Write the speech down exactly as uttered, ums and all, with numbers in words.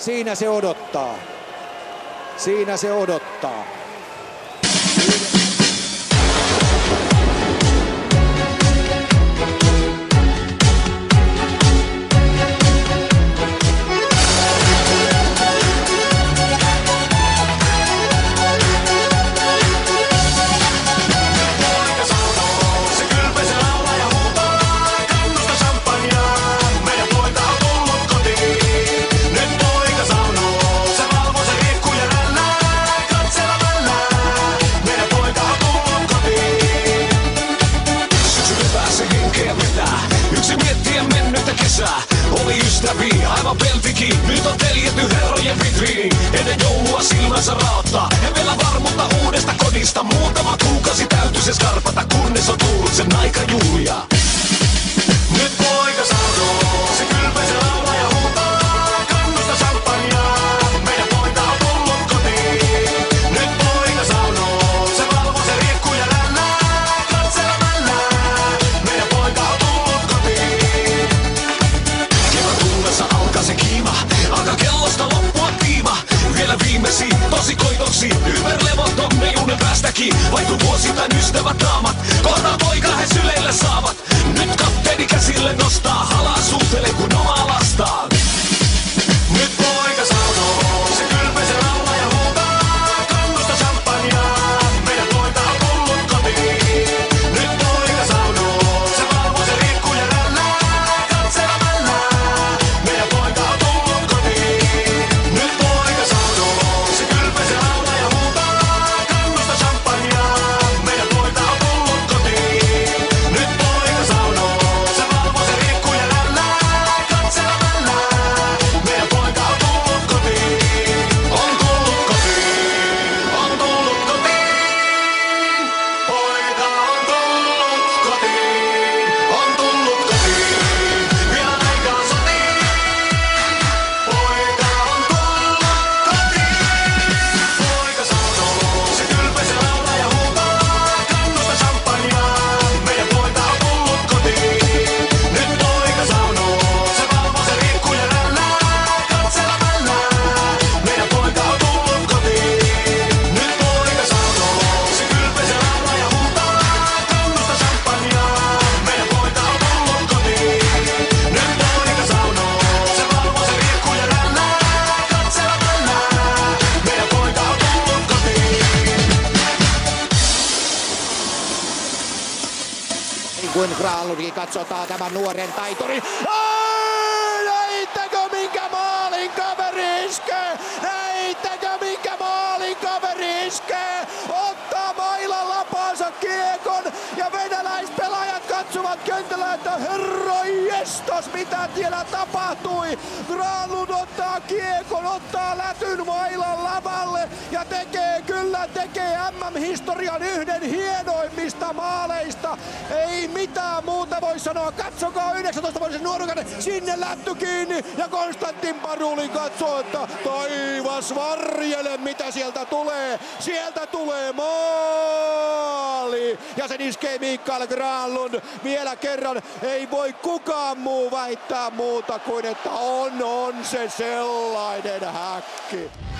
Siinä se odottaa. Siinä se odottaa. Oli ystäviä, aivan peltikin. Nyt on teljetty herrojen vitriin. Ennen joulua silmänsä raottaa. En vielä varmuutta uudesta kodista. Muutama kuukausi täytyy se skarpata, kunnes on tullut sen aika juhlia. Nyt poika sanoo, se kylpee se laulaa ja huutaa. Kannusta champagnea, meidän poika on tullut kotiin. Nyt poika sanoo, se valvoo se riekku ja rällää. Katsella mällää, meidän poika on tullut kotiin. Kevät tullessa alkaa se kiima, alkaa kellosta loppua tiima. Vielä viimesi, tosi koitoksi, ympärlevoton ne unen päästäkin. Vaihtuu vuosittain ystävät naamat, kohtaa poika he syleille saavat. Nyt kapteeni käsille nostaa, halaa suhtelee kun omaa lastaan. Nyt poika sanoo, se kylpee se laulaa ja huutaa. Kannusta champagnea, meidän poika on tullut kotiin. Nyt poika sanoo, se valvoo se riekku ja rällää. Katsella mällää, meidän poika on tullut kotiin. Nyt poika sanoo, se kylpee se laulaa ja huutaa. Kannusta champagnea, meidän poika on tullut kotiin. Nyt poika sanoo, se valvoo se riekku ja rällää. Katsella mällää, meidän poika on tullut kotiin. On tullut kotiin, on tullut kotiin. Poika on tullut kotiin, on tullut kotiin. Vielä aikaa sotiin. Poika on tullut kotiin. Poika sanoo, se kylpee se laulaa ja huutaa. Kannusta champagnea, meidän poika on tullut kotiin. Nyt poika sanoo, se valvoo se riekku ja rällää. Katsella mällää, meidän poika on tullut kotiin. Nyt poika sanoo, se kylpee se laulaa ja huutaa. Kannusta champagnea, meidän poika on tullut kotiin. Nyt poika sanoo, se valvoo se riekku ja rällää. Katsella mällää, meidän poika on tullut kotiin. Niin kuin Granlundkin katsotaan tämän nuoren taiturin. Ai, näittekö minkä maalin kaveri iskee? Näittekö minkä maalin kaveri iskee? Ottaa mailan lapaansa kiekon ja venäläispelaajat katsovat kentällä, että herra jestas, mitä siellä tapahtui. Granlund ottaa kiekon, ottaa lätyn mailan lavalle ja tekee kyllä tekee M M-historian yhden hienoimmista maaleista. Ei mitään muuta voi sanoa. Katsokaa yhdeksäntoistavuotisen nuorukainen, sinne lätty kiinni ja Konstantin Padulin katsoo, että taivas varjele mitä sieltä tulee. Sieltä tulee maali ja sen iskee Mikael Granlund vielä kerran. Ei voi kukaan muu väittää muuta kuin että on, on se sellainen häkki.